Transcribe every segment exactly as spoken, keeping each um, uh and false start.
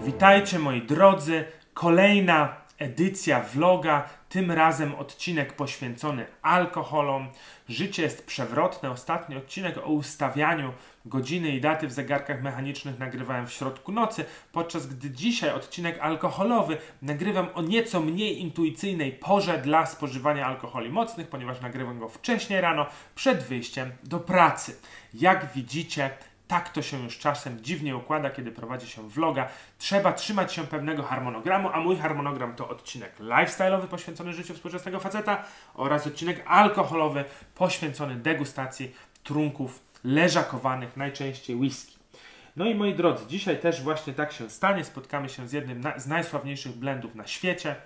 Witajcie moi drodzy, kolejna edycja vloga, tym razem odcinek poświęcony alkoholom. Życie jest przewrotne. Ostatni odcinek o ustawianiu godziny i daty w zegarkach mechanicznych nagrywałem w środku nocy, podczas gdy dzisiaj odcinek alkoholowy nagrywam o nieco mniej intuicyjnej porze dla spożywania alkoholi mocnych, ponieważ nagrywam go wcześniej rano, przed wyjściem do pracy. Jak widzicie, tak to się już czasem dziwnie układa, kiedy prowadzi się vloga. Trzeba trzymać się pewnego harmonogramu, a mój harmonogram to odcinek lifestyle'owy poświęcony życiu współczesnego faceta oraz odcinek alkoholowy poświęcony degustacji trunków leżakowanych, najczęściej whisky. No i moi drodzy, dzisiaj też właśnie tak się stanie. Spotkamy się z jednym z najsławniejszych blendów na świecie,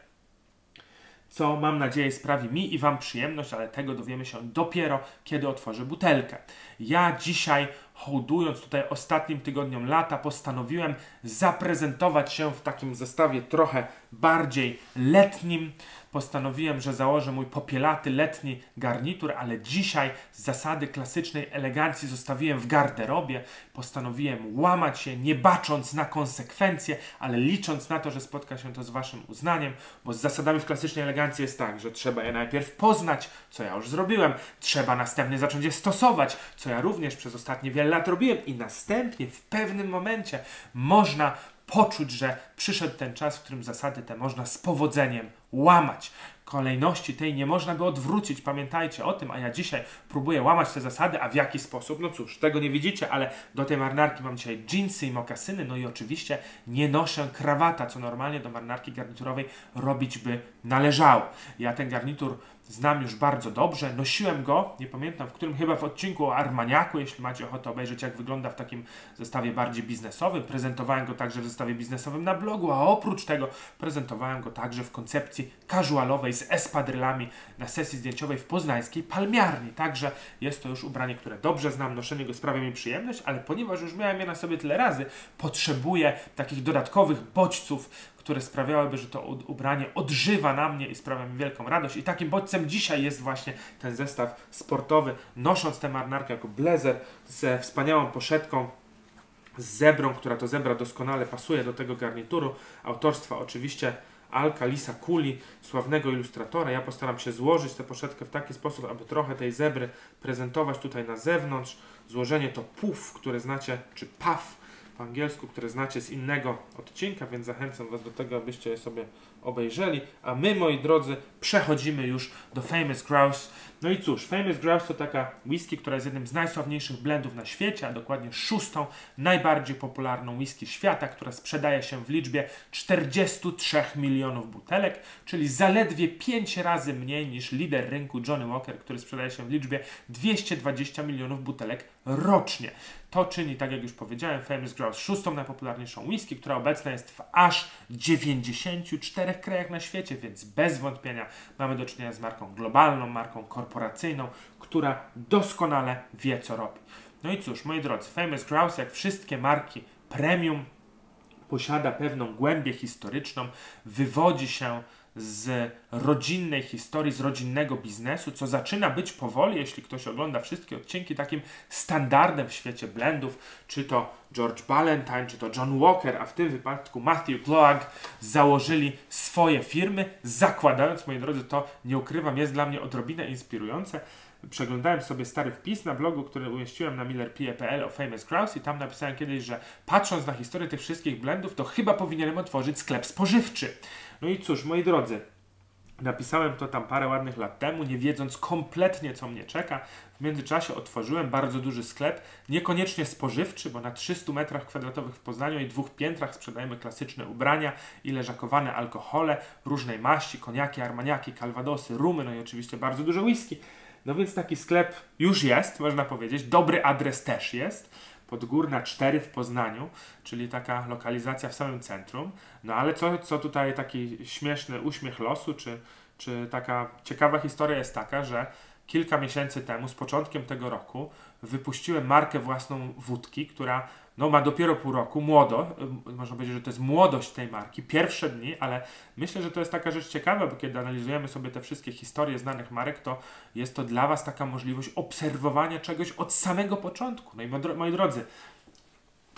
co mam nadzieję sprawi mi i wam przyjemność, ale tego dowiemy się dopiero, kiedy otworzę butelkę. Ja dzisiaj, hołdując tutaj ostatnim tygodniom lata, postanowiłem zaprezentować się w takim zestawie trochę bardziej letnim. Postanowiłem, że założę mój popielaty letni garnitur, ale dzisiaj z zasady klasycznej elegancji zostawiłem w garderobie. Postanowiłem łamać się, nie bacząc na konsekwencje, ale licząc na to, że spotka się to z waszym uznaniem, bo z zasadami w klasycznej elegancji jest tak, że trzeba je najpierw poznać, co ja już zrobiłem, trzeba następnie zacząć je stosować, co ja również przez ostatnie wiele lat robiłem i następnie w pewnym momencie można poczuć, że przyszedł ten czas, w którym zasady te można z powodzeniem łamać. Kolejności tej nie można by odwrócić, pamiętajcie o tym, a ja dzisiaj próbuję łamać te zasady, a w jaki sposób? No cóż, tego nie widzicie, ale do tej marynarki mam dzisiaj dżinsy i mokasyny, no i oczywiście nie noszę krawata, co normalnie do marynarki garniturowej robić by należało. Ja ten garnitur znam już bardzo dobrze, nosiłem go, nie pamiętam w którym, chyba w odcinku o Armaniaku, jeśli macie ochotę obejrzeć, jak wygląda w takim zestawie bardziej biznesowym. Prezentowałem go także w zestawie biznesowym na blogu, a oprócz tego prezentowałem go także w koncepcji casualowej z espadrylami na sesji zdjęciowej w poznańskiej Palmiarni. Także jest to już ubranie, które dobrze znam, noszenie go sprawia mi przyjemność, ale ponieważ już miałem je na sobie tyle razy, potrzebuję takich dodatkowych bodźców, które sprawiałyby, że to ubranie odżywa na mnie i sprawia mi wielką radość. I takim bodźcem dzisiaj jest właśnie ten zestaw sportowy. Nosząc tę marynarkę jako blazer ze wspaniałą poszetką, z zebrą, która to zebra doskonale pasuje do tego garnituru. Autorstwa oczywiście Alka Lisa Cooley, sławnego ilustratora. Ja postaram się złożyć tę poszetkę w taki sposób, aby trochę tej zebry prezentować tutaj na zewnątrz. Złożenie to puff, które znacie, czy puff po angielsku, które znacie z innego odcinka, więc zachęcam was do tego, abyście je sobie obejrzeli. A my, moi drodzy, przechodzimy już do Famous Grouse. No i cóż, Famous Grouse to taka whisky, która jest jednym z najsławniejszych blendów na świecie, a dokładnie szóstą najbardziej popularną whisky świata, która sprzedaje się w liczbie czterdziestu trzech milionów butelek, czyli zaledwie pięć razy mniej niż lider rynku Johnny Walker, który sprzedaje się w liczbie dwieście dwadzieścia milionów butelek rocznie. To czyni, tak jak już powiedziałem, Famous Grouse szóstą najpopularniejszą whisky, która obecna jest w aż dziewięćdziesięciu czterech krajach na świecie, więc bez wątpienia mamy do czynienia z marką globalną, marką korporacyjną, która doskonale wie, co robi. No i cóż, moi drodzy, Famous Grouse, jak wszystkie marki premium, posiada pewną głębię historyczną, wywodzi się z rodzinnej historii, z rodzinnego biznesu, co zaczyna być powoli, jeśli ktoś ogląda wszystkie odcinki, takim standardem w świecie blendów, czy to George Ballantyne, czy to John Walker, a w tym wypadku Matthew Gloag założyli swoje firmy, zakładając, moi drodzy, to nie ukrywam, jest dla mnie odrobinę inspirujące. Przeglądałem sobie stary wpis na blogu, który umieściłem na miller p e kropka p l o Famous Grouse i tam napisałem kiedyś, że patrząc na historię tych wszystkich blendów, to chyba powinienem otworzyć sklep spożywczy. No i cóż, moi drodzy, napisałem to tam parę ładnych lat temu, nie wiedząc kompletnie, co mnie czeka. W międzyczasie otworzyłem bardzo duży sklep, niekoniecznie spożywczy, bo na trzystu metrach kwadratowych w Poznaniu i dwóch piętrach sprzedajemy klasyczne ubrania i leżakowane alkohole różnej maści, koniaki, armaniaki, calvadosy, rumy, no i oczywiście bardzo dużo whisky. No więc taki sklep już jest, można powiedzieć. Dobry adres też jest. Podgórna cztery w Poznaniu, czyli taka lokalizacja w samym centrum. No ale co, co tutaj taki śmieszny uśmiech losu, czy, czy taka ciekawa historia jest taka, że kilka miesięcy temu, z początkiem tego roku, wypuściłem markę własną wódki, która no, ma dopiero pół roku, młodo, można powiedzieć, że to jest młodość tej marki, pierwsze dni, ale myślę, że to jest taka rzecz ciekawa, bo kiedy analizujemy sobie te wszystkie historie znanych marek, to jest to dla was taka możliwość obserwowania czegoś od samego początku. No i moi drodzy,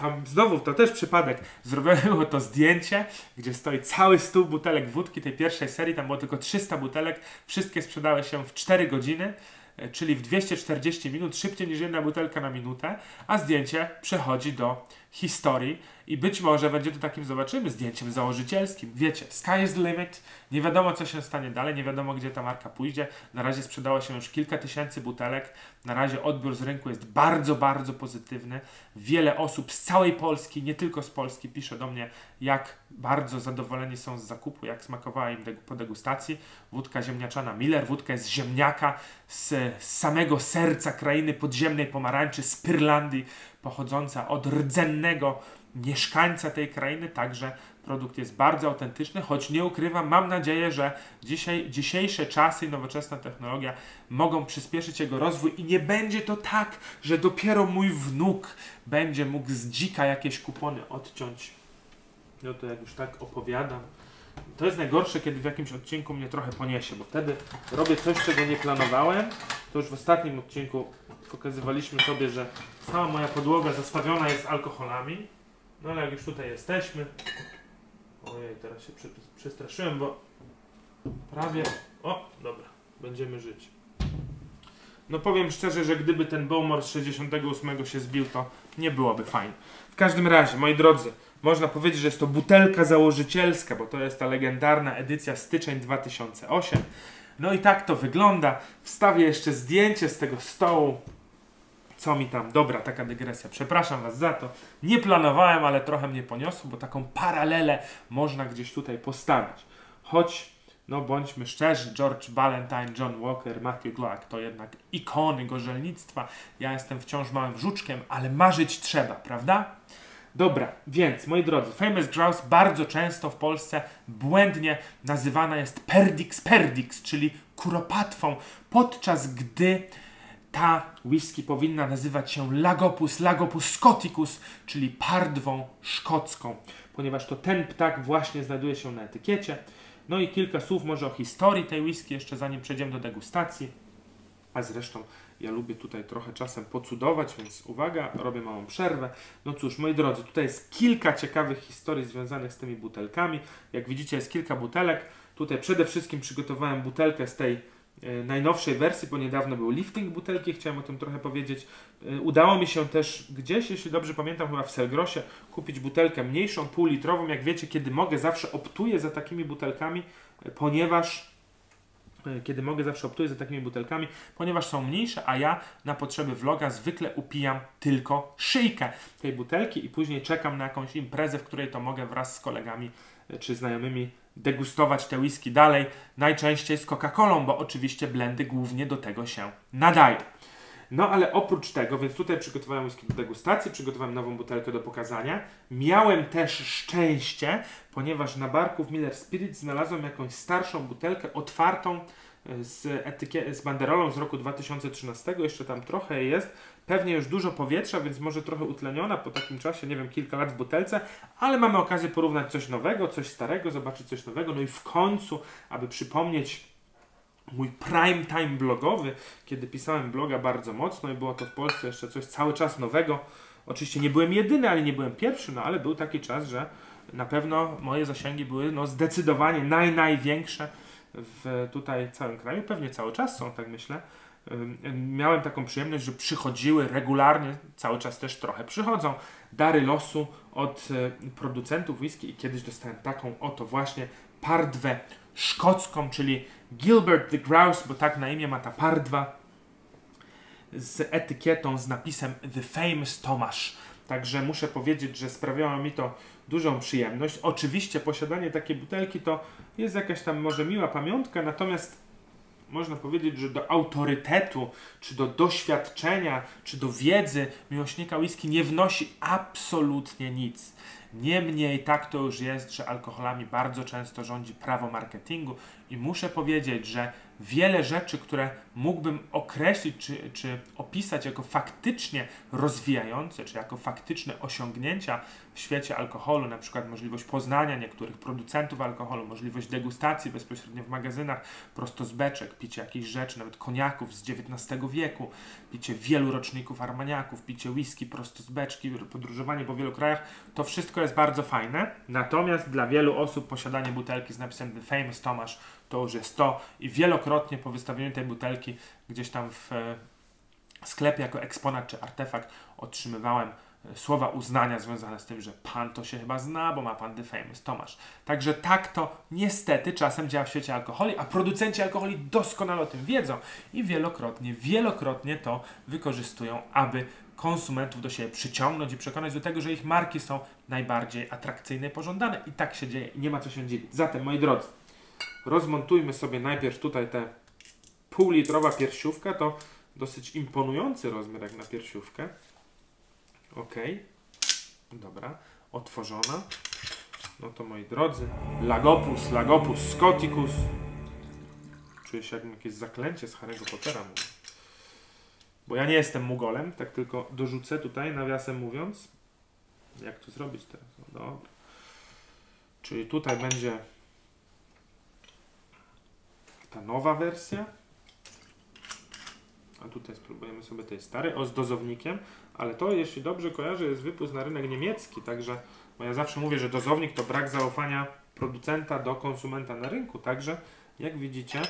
tam znowu, to też przypadek, zrobiło to zdjęcie, gdzie stoi cały stół butelek wódki tej pierwszej serii, tam było tylko trzysta butelek, wszystkie sprzedały się w cztery godziny, czyli w dwieście czterdzieści minut, szybciej niż jedna butelka na minutę, a zdjęcie przechodzi do historii i być może będzie to takim, zobaczymy, zdjęciem założycielskim. Wiecie, sky is the limit, nie wiadomo co się stanie dalej, nie wiadomo gdzie ta marka pójdzie. Na razie sprzedało się już kilka tysięcy butelek, na razie odbiór z rynku jest bardzo, bardzo pozytywny. Wiele osób z całej Polski, nie tylko z Polski, pisze do mnie, jak bardzo zadowoleni są z zakupu, jak smakowała im po degustacji. Wódka ziemniaczana Miller, wódka z ziemniaka, z, z samego serca krainy podziemnej pomarańczy, z Pyrlandii, pochodząca od rdzennego mieszkańca tej krainy, także produkt jest bardzo autentyczny, choć nie ukrywam, mam nadzieję, że dzisiaj, dzisiejsze czasy i nowoczesna technologia mogą przyspieszyć jego rozwój i nie będzie to tak, że dopiero mój wnuk będzie mógł z dzika jakieś kupony odciąć. No to jak już tak opowiadam, to jest najgorsze, kiedy w jakimś odcinku mnie trochę poniesie, bo wtedy robię coś, czego nie planowałem. To już w ostatnim odcinku pokazywaliśmy sobie, że cała moja podłoga zastawiona jest alkoholami. No ale jak już tutaj jesteśmy... Ojej, teraz się przy, przestraszyłem, bo prawie... O, dobra, będziemy żyć. No powiem szczerze, że gdyby ten Bowmore z sześćdziesiątego ósmego się zbił, to nie byłoby fajnie. W każdym razie, moi drodzy, można powiedzieć, że jest to butelka założycielska, bo to jest ta legendarna edycja styczeń dwa tysiące ósmy. No i tak to wygląda. Wstawię jeszcze zdjęcie z tego stołu. Co mi tam? Dobra, taka dygresja. Przepraszam was za to. Nie planowałem, ale trochę mnie poniosło, bo taką paralelę można gdzieś tutaj postawić. Choć, no bądźmy szczerzy, George Ballantyne, John Walker, Matthew Gluck to jednak ikony gorzelnictwa. Ja jestem wciąż małym żuczkiem, ale marzyć trzeba, prawda? Dobra, więc moi drodzy, Famous Grouse bardzo często w Polsce błędnie nazywana jest Perdix Perdix, czyli kuropatwą, podczas gdy ta whisky powinna nazywać się Lagopus Lagopus Scoticus, czyli pardwą szkocką, ponieważ to ten ptak właśnie znajduje się na etykiecie. No i kilka słów może o historii tej whisky, jeszcze zanim przejdziemy do degustacji. A zresztą ja lubię tutaj trochę czasem pocudować, więc uwaga, robię małą przerwę. No cóż, moi drodzy, tutaj jest kilka ciekawych historii związanych z tymi butelkami. Jak widzicie, jest kilka butelek. Tutaj przede wszystkim przygotowałem butelkę z tej e, najnowszej wersji, bo niedawno był lifting butelki, chciałem o tym trochę powiedzieć. E, udało mi się też gdzieś, jeśli dobrze pamiętam, chyba w Selgrosie, kupić butelkę mniejszą, półlitrową. Jak wiecie, kiedy mogę, zawsze optuję za takimi butelkami, e, ponieważ kiedy mogę, zawsze optuję za takimi butelkami, ponieważ są mniejsze, a ja na potrzeby vloga zwykle upijam tylko szyjkę tej butelki i później czekam na jakąś imprezę, w której to mogę wraz z kolegami czy znajomymi degustować te whisky dalej, najczęściej z Coca-Colą, bo oczywiście blendy głównie do tego się nadają. No ale oprócz tego, więc tutaj przygotowałem whisky do degustacji, przygotowałem nową butelkę do pokazania. Miałem też szczęście, ponieważ na barku w Miller Spirit znalazłem jakąś starszą butelkę otwartą z, etykie- z banderolą z roku dwa tysiące trzynastego. Jeszcze tam trochę jest. Pewnie już dużo powietrza, więc może trochę utleniona po takim czasie, nie wiem, kilka lat w butelce, ale mamy okazję porównać coś nowego, coś starego, zobaczyć coś nowego. No i w końcu, aby przypomnieć mój prime time blogowy, kiedy pisałem bloga bardzo mocno i było to w Polsce jeszcze coś cały czas nowego. Oczywiście nie byłem jedyny, ale nie byłem pierwszy, no ale był taki czas, że na pewno moje zasięgi były no, zdecydowanie naj, największe w tutaj całym kraju. Pewnie cały czas są, tak myślę. Miałem taką przyjemność, że przychodziły regularnie, cały czas też trochę przychodzą, dary losu od producentów whisky i kiedyś dostałem taką oto właśnie pardwę szkocką, czyli Gilbert the Grouse, bo tak na imię ma ta pardwa, z etykietą, z napisem The Famous Tomasz. Także muszę powiedzieć, że sprawiało mi to dużą przyjemność. Oczywiście posiadanie takiej butelki to jest jakaś tam może miła pamiątka, natomiast można powiedzieć, że do autorytetu, czy do doświadczenia, czy do wiedzy miłośnika whisky nie wnosi absolutnie nic. Niemniej tak to już jest, że alkoholami bardzo często rządzi prawo marketingu i muszę powiedzieć, że wiele rzeczy, które mógłbym określić czy, czy opisać jako faktycznie rozwijające, czy jako faktyczne osiągnięcia w świecie alkoholu, na przykład możliwość poznania niektórych producentów alkoholu, możliwość degustacji bezpośrednio w magazynach prosto z beczek, picie jakichś rzeczy, nawet koniaków z dziewiętnastego wieku, picie wielu roczników armaniaków, picie whisky prosto z beczki, podróżowanie po wielu krajach, to wszystko jest bardzo fajne. Natomiast dla wielu osób posiadanie butelki z napisem The Famous Tomasz to już jest to i wielokrotnie po wystawieniu tej butelki gdzieś tam w e, sklepie jako eksponat czy artefakt otrzymywałem e, słowa uznania związane z tym, że pan to się chyba zna, bo ma pan The Famous Tomasz. Także tak to niestety czasem działa w świecie alkoholi, a producenci alkoholi doskonale o tym wiedzą i wielokrotnie, wielokrotnie to wykorzystują, aby konsumentów do siebie przyciągnąć i przekonać do tego, że ich marki są najbardziej atrakcyjne i pożądane. I tak się dzieje i nie ma co się dziwić. Zatem, moi drodzy, rozmontujmy sobie najpierw tutaj tę półlitrowa piersiówka. To dosyć imponujący rozmiar jak na piersiówkę. Ok. Dobra. Otworzona. No to, moi drodzy, Lagopus, Lagopus Scoticus. Czuję się jakby jakieś zaklęcie z Harry'ego Pottera. Mówię. Bo ja nie jestem mugolem, tak tylko dorzucę tutaj, nawiasem mówiąc. Jak to zrobić teraz? No dobra. Czyli tutaj będzie ta nowa wersja. A tutaj spróbujemy sobie tej starej, o z dozownikiem. Ale to, jeśli dobrze kojarzę, jest wypust na rynek niemiecki. Także, bo ja zawsze mówię, że dozownik to brak zaufania producenta do konsumenta na rynku. Także, jak widzicie,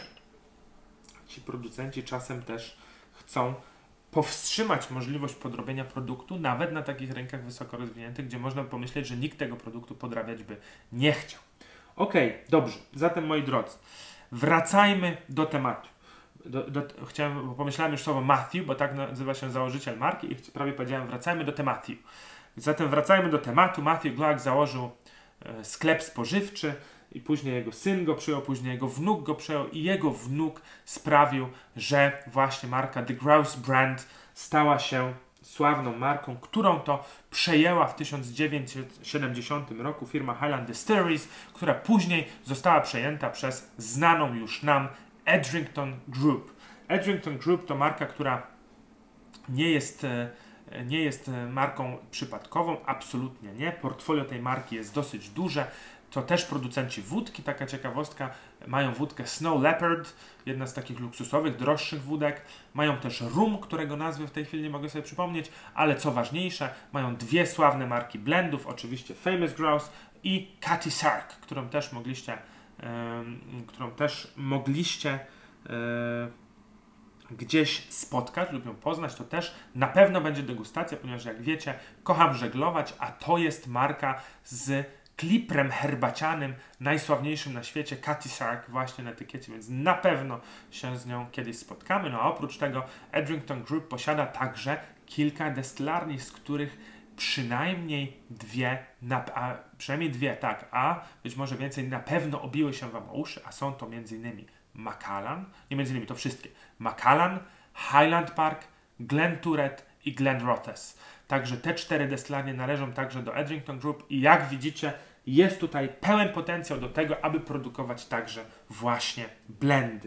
ci producenci czasem też chcą powstrzymać możliwość podrobienia produktu, nawet na takich rynkach wysoko rozwiniętych, gdzie można pomyśleć, że nikt tego produktu podrabiać by nie chciał. Ok, dobrze. Zatem, moi drodzy, wracajmy do tematu. Do, do, chciałem, bo pomyślałem już słowo Matthew, bo tak nazywa się założyciel marki i prawie powiedziałem, wracajmy do tematu. Zatem wracajmy do tematu. Matthew Gluck założył e, sklep spożywczy i później jego syn go przyjął, później jego wnuk go przyjął i jego wnuk sprawił, że właśnie marka The Grouse Brand stała się sławną marką, którą to przejęła w tysiąc dziewięćset siedemdziesiątym roku firma Highland Distilleries, która później została przejęta przez znaną już nam Edrington Group. Edrington Group to marka, która nie jest, nie jest marką przypadkową, absolutnie nie. Portfolio tej marki jest dosyć duże. To też producenci wódki, taka ciekawostka, mają wódkę Snow Leopard, jedna z takich luksusowych, droższych wódek. Mają też rum, którego nazwy w tej chwili nie mogę sobie przypomnieć, ale co ważniejsze, mają dwie sławne marki blendów, oczywiście Famous Grouse i Cutty Sark, którą też mogliście, yy, którą też mogliście yy, gdzieś spotkać lub ją poznać. To też na pewno będzie degustacja, ponieważ jak wiecie, kocham żeglować, a to jest marka z kliprem herbacianym, najsławniejszym na świecie, Cutty Sark właśnie na etykiecie, więc na pewno się z nią kiedyś spotkamy. No a oprócz tego Edrington Group posiada także kilka destylarni, z których przynajmniej dwie, na, a, przynajmniej dwie, tak, a być może więcej na pewno obiły się wam o uszy, a są to między innymi Macallan, nie między innymi to wszystkie, Macallan, Highland Park, Glenturret i Glenrothes. Także te cztery destylarnie należą także do Edrington Group i jak widzicie, jest tutaj pełen potencjał do tego, aby produkować także właśnie blendy.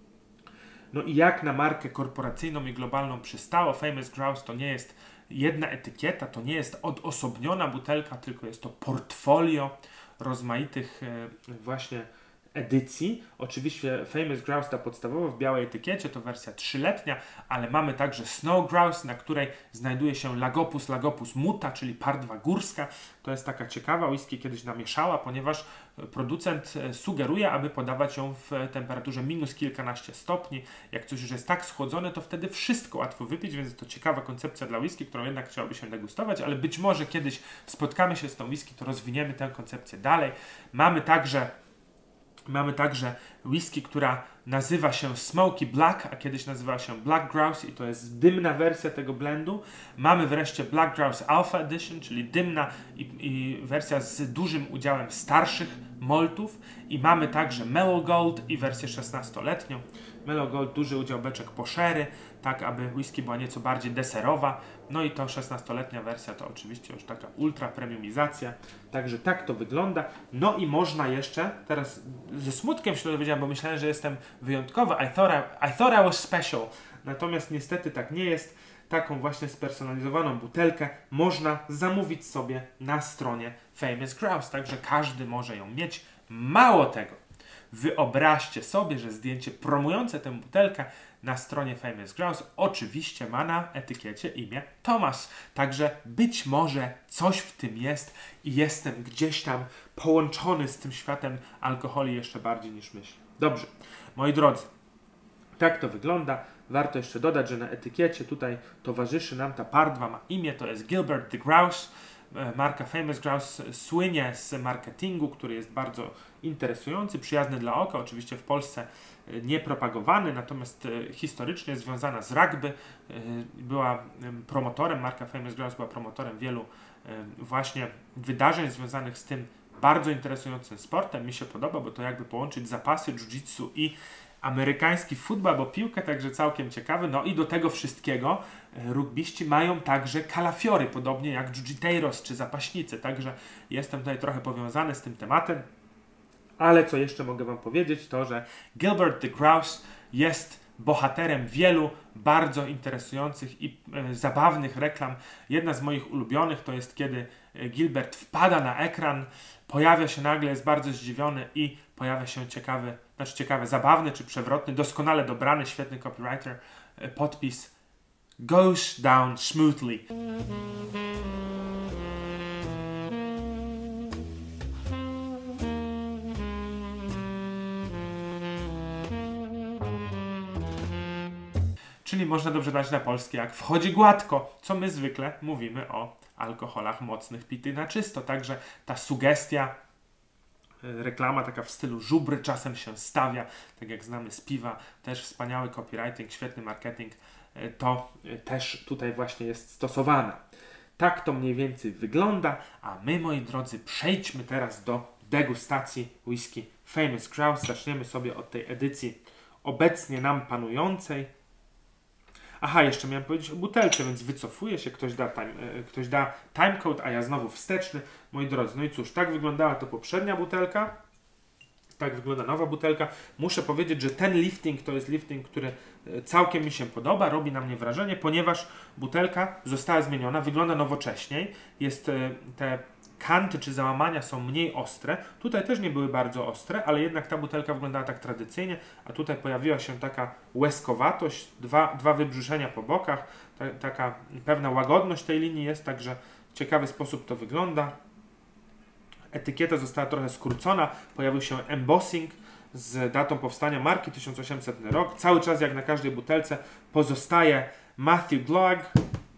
No i jak na markę korporacyjną i globalną przystało, Famous Grouse to nie jest jedna etykieta, to nie jest odosobniona butelka, tylko jest to portfolio rozmaitych e, właśnie edycji. Oczywiście Famous Grouse ta podstawowa w białej etykiecie to wersja trzyletnia, ale mamy także Snow Grouse, na której znajduje się Lagopus, Lagopus muta, czyli pardwa górska. To jest taka ciekawa, whisky kiedyś namieszała, ponieważ producent sugeruje, aby podawać ją w temperaturze minus kilkanaście stopni. Jak coś już jest tak schłodzone, to wtedy wszystko łatwo wypić, więc to ciekawa koncepcja dla whisky, którą jednak chciałoby się degustować, ale być może kiedyś spotkamy się z tą whisky, to rozwiniemy tę koncepcję dalej. Mamy także Mamy także whisky, która nazywa się Smoky Black, a kiedyś nazywała się Black Grouse i to jest dymna wersja tego blendu. Mamy wreszcie Black Grouse Alpha Edition, czyli dymna i, i wersja z dużym udziałem starszych maltów i mamy także Mellow Gold i wersję szesnastoletnią. Mellow Gold, duży udział beczek po sherry, tak aby whisky była nieco bardziej deserowa. No i to szesnastoletnia wersja to oczywiście już taka ultra premiumizacja. Także tak to wygląda. No i można jeszcze, teraz ze smutkiem się dowiedziałem, bo myślałem, że jestem wyjątkowy. I thought I, I, thought I was special. Natomiast niestety tak nie jest. Taką właśnie spersonalizowaną butelkę można zamówić sobie na stronie Famous Grouse. Także każdy może ją mieć. Mało tego, wyobraźcie sobie, że zdjęcie promujące tę butelkę na stronie Famous Grouse oczywiście ma na etykiecie imię Thomas. Także być może coś w tym jest i jestem gdzieś tam połączony z tym światem alkoholi jeszcze bardziej niż myślę. Dobrze, moi drodzy, tak to wygląda. Warto jeszcze dodać, że na etykiecie tutaj towarzyszy nam ta pardwa, ma imię, to jest Gilbert the Grouse. Marka Famous Grouse słynie z marketingu, który jest bardzo interesujący, przyjazny dla oka, oczywiście w Polsce nie propagowany, natomiast historycznie związana z rugby. Była promotorem, marka Famous Grouse była promotorem wielu właśnie wydarzeń związanych z tym bardzo interesującym sportem. Mi się podoba, bo to jakby połączyć zapasy jiu-jitsu i amerykański futbol, bo piłkę, także całkiem ciekawy. No i do tego wszystkiego rugbiści mają także kalafiory, podobnie jak jiu-jiteiros czy zapaśnicy, także jestem tutaj trochę powiązany z tym tematem. Ale co jeszcze mogę wam powiedzieć, to że Gilbert the Grouse jest bohaterem wielu bardzo interesujących i e, zabawnych reklam. Jedna z moich ulubionych to jest, kiedy Gilbert wpada na ekran, pojawia się nagle, jest bardzo zdziwiony i pojawia się ciekawy, znaczy ciekawy, zabawny czy przewrotny, doskonale dobrany, świetny copywriter, e, podpis Goes down smoothly. Czyli można dobrze dać na polskie, jak wchodzi gładko, co my zwykle mówimy o alkoholach mocnych pitych na czysto. Także ta sugestia, reklama taka w stylu żubry czasem się stawia, tak jak znamy z piwa, też wspaniały copywriting, świetny marketing, to też tutaj właśnie jest stosowane. Tak to mniej więcej wygląda, a my, moi drodzy, przejdźmy teraz do degustacji whisky Famous Grouse. Zaczniemy sobie od tej edycji obecnie nam panującej. Aha, jeszcze miałem powiedzieć o butelce, więc wycofuję się, ktoś da, time, ktoś da timecode, a ja znowu wsteczny. Moi drodzy, no i cóż, tak wyglądała to poprzednia butelka, tak wygląda nowa butelka. Muszę powiedzieć, że ten lifting to jest lifting, który całkiem mi się podoba, robi na mnie wrażenie, ponieważ butelka została zmieniona, wygląda nowocześniej, jest te kanty czy załamania są mniej ostre. Tutaj też nie były bardzo ostre, ale jednak ta butelka wyglądała tak tradycyjnie, a tutaj pojawiła się taka łezkowatość, dwa, dwa wybrzuszenia po bokach, ta, taka pewna łagodność tej linii jest, także w ciekawy sposób to wygląda. Etykieta została trochę skrócona, pojawił się embossing z datą powstania marki, tysiąc osiemsetny rok. Cały czas, jak na każdej butelce, pozostaje Matthew Glogg.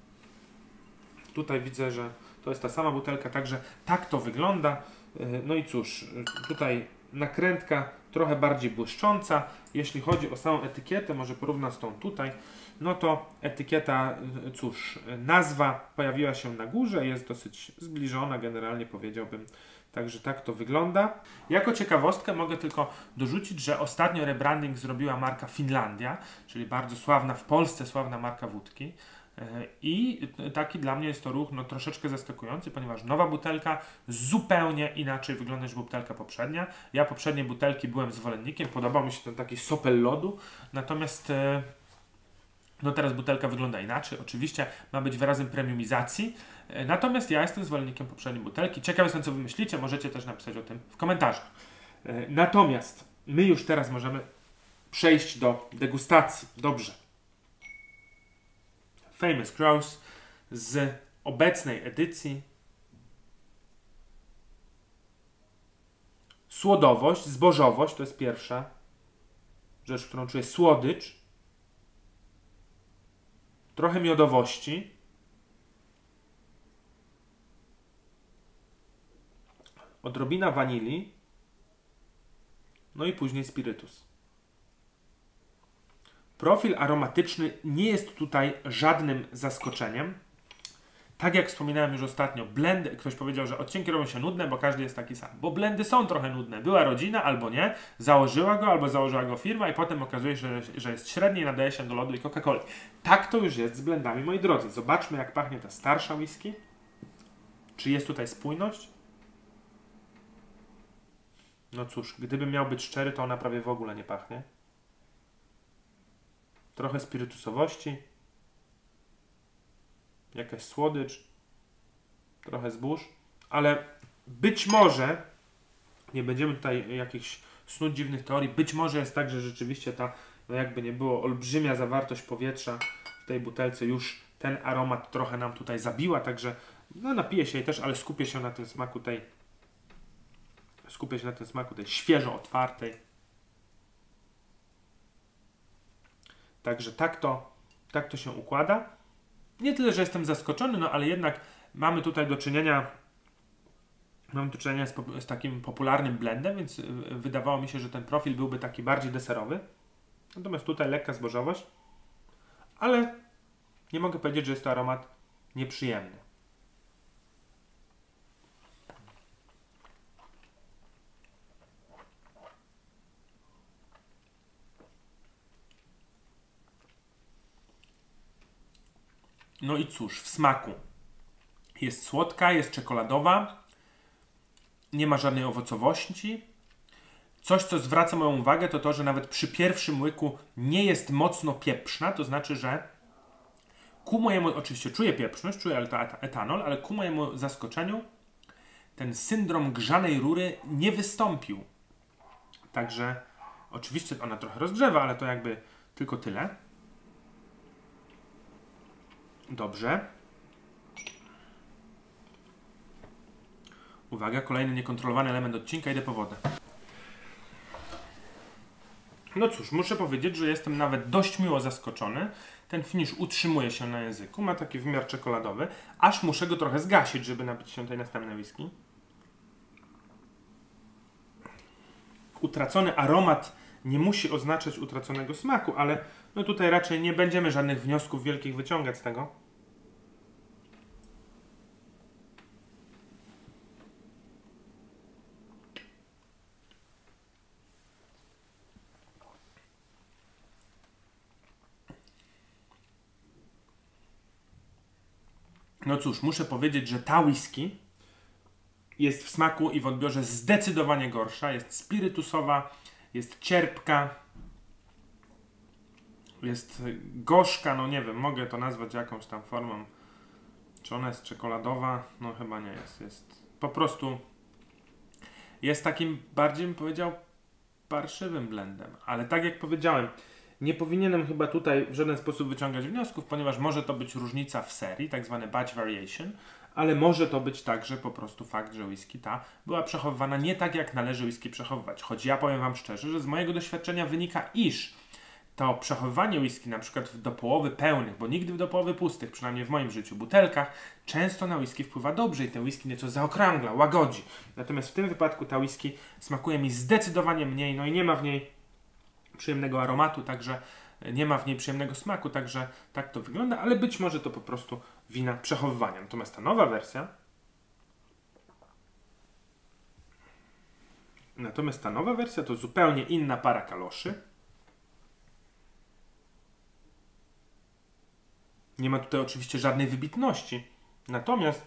Tutaj widzę, że to jest ta sama butelka, także tak to wygląda. No i cóż, tutaj nakrętka trochę bardziej błyszcząca. Jeśli chodzi o samą etykietę, może porównam z tą tutaj, no to etykieta, cóż, nazwa pojawiła się na górze, jest dosyć zbliżona, generalnie powiedziałbym. Także tak to wygląda. Jako ciekawostkę mogę tylko dorzucić, że ostatnio rebranding zrobiła marka Finlandia, czyli bardzo sławna w Polsce, sławna marka wódki. I taki dla mnie jest to ruch no, troszeczkę zaskakujący, ponieważ nowa butelka zupełnie inaczej wygląda niż butelka poprzednia. Ja poprzedniej butelki byłem zwolennikiem, podobał mi się ten taki sopel lodu, natomiast no teraz butelka wygląda inaczej. Oczywiście ma być wyrazem premiumizacji, natomiast ja jestem zwolennikiem poprzedniej butelki. Ciekaw jestem, co wy myślicie, możecie też napisać o tym w komentarzach. Natomiast my już teraz możemy przejść do degustacji. Dobrze. Famous Grouse z obecnej edycji. Słodowość, zbożowość to jest pierwsza rzecz, którą czuję. Słodycz. Trochę miodowości. Odrobina wanilii. No i później spirytus. Profil aromatyczny nie jest tutaj żadnym zaskoczeniem. Tak jak wspominałem już ostatnio, blendy, ktoś powiedział, że odcinki robią się nudne, bo każdy jest taki sam. Bo blendy są trochę nudne. Była rodzina albo nie, założyła go albo założyła go firma i potem okazuje się, że, że jest średni i nadaje się do lodu i Coca-Coli. Tak to już jest z blendami, moi drodzy. Zobaczmy, jak pachnie ta starsza whisky. Czy jest tutaj spójność? No cóż, gdybym miał być szczery, to ona prawie w ogóle nie pachnie. Trochę spirytusowości. Jakaś słodycz. Trochę zbóż. Ale być może, nie będziemy tutaj jakichś snuć dziwnych teorii, być może jest tak, że rzeczywiście ta, no jakby nie było, olbrzymia zawartość powietrza w tej butelce już ten aromat trochę nam tutaj zabiła, także no napiję się jej też, ale skupię się na tym smaku tej skupię się na tym smaku tej świeżo otwartej. Także tak to, tak to się układa. Nie tyle, że jestem zaskoczony, no ale jednak mamy tutaj do czynienia mamy do czynienia z, z takim popularnym blendem, więc wydawało mi się, że ten profil byłby taki bardziej deserowy. Natomiast tutaj lekka zbożowość, ale nie mogę powiedzieć, że jest to aromat nieprzyjemny. No i cóż, w smaku. Jest słodka, jest czekoladowa, nie ma żadnej owocowości. Coś, co zwraca moją uwagę, to to, że nawet przy pierwszym łyku nie jest mocno pieprzna, to znaczy, że ku mojemu, oczywiście czuję pieprzność, czuję etanol, ale ku mojemu zaskoczeniu ten syndrom grzanej rury nie wystąpił. Także oczywiście ona trochę rozgrzewa, ale to jakby tylko tyle. Dobrze. Uwaga, kolejny niekontrolowany element odcinka, idę po wodę. No cóż, muszę powiedzieć, że jestem nawet dość miło zaskoczony. Ten finish utrzymuje się na języku, ma taki wymiar czekoladowy, aż muszę go trochę zgasić, żeby napić się tej następnej whisky. Utracony aromat nie musi oznaczać utraconego smaku, ale no tutaj raczej nie będziemy żadnych wniosków wielkich wyciągać z tego. No cóż, muszę powiedzieć, że ta whisky jest w smaku i w odbiorze zdecydowanie gorsza. Jest spirytusowa, jest cierpka, jest gorzka, no nie wiem, mogę to nazwać jakąś tam formą. Czy ona jest czekoladowa? No chyba nie jest. Jest po prostu jest takim bardziej, bym powiedział, parszywym blendem. Ale tak jak powiedziałem, nie powinienem chyba tutaj w żaden sposób wyciągać wniosków, ponieważ może to być różnica w serii, tak zwany batch variation, ale może to być także po prostu fakt, że whisky ta była przechowywana nie tak, jak należy whisky przechowywać. Choć ja powiem wam szczerze, że z mojego doświadczenia wynika, iż to przechowywanie whisky na przykład do połowy pełnych, bo nigdy do połowy pustych, przynajmniej w moim życiu, butelkach, często na whisky wpływa dobrze i ten whisky nieco zaokrągla, łagodzi. Natomiast w tym wypadku ta whisky smakuje mi zdecydowanie mniej, no i nie ma w niej przyjemnego aromatu, także nie ma w niej przyjemnego smaku, także tak to wygląda, ale być może to po prostu wina przechowywania. Natomiast ta nowa wersja natomiast ta nowa wersja to zupełnie inna para kaloszy. Nie ma tutaj oczywiście żadnej wybitności. Natomiast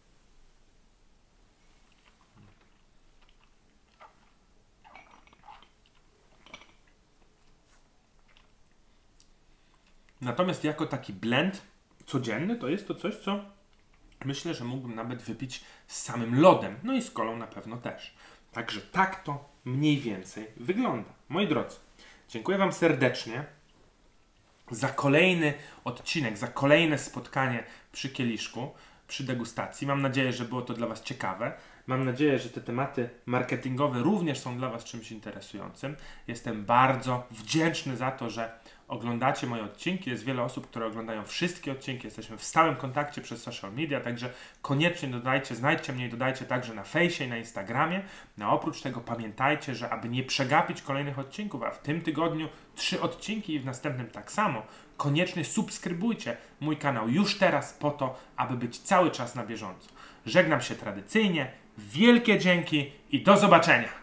Natomiast jako taki blend codzienny to jest to coś, co myślę, że mógłbym nawet wypić z samym lodem. No i z kolą na pewno też. Także tak to mniej więcej wygląda. Moi drodzy, dziękuję wam serdecznie za kolejny odcinek, za kolejne spotkanie przy kieliszku, przy degustacji. Mam nadzieję, że było to dla was ciekawe. Mam nadzieję, że te tematy marketingowe również są dla Was czymś interesującym. Jestem bardzo wdzięczny za to, że oglądacie moje odcinki. Jest wiele osób, które oglądają wszystkie odcinki. Jesteśmy w stałym kontakcie przez social media, także koniecznie dodajcie, znajdźcie mnie i dodajcie także na fejsie i na Instagramie. No a oprócz tego pamiętajcie, że aby nie przegapić kolejnych odcinków, a w tym tygodniu trzy odcinki i w następnym tak samo, koniecznie subskrybujcie mój kanał już teraz po to, aby być cały czas na bieżąco. Żegnam się tradycyjnie. Wielkie dzięki i do zobaczenia!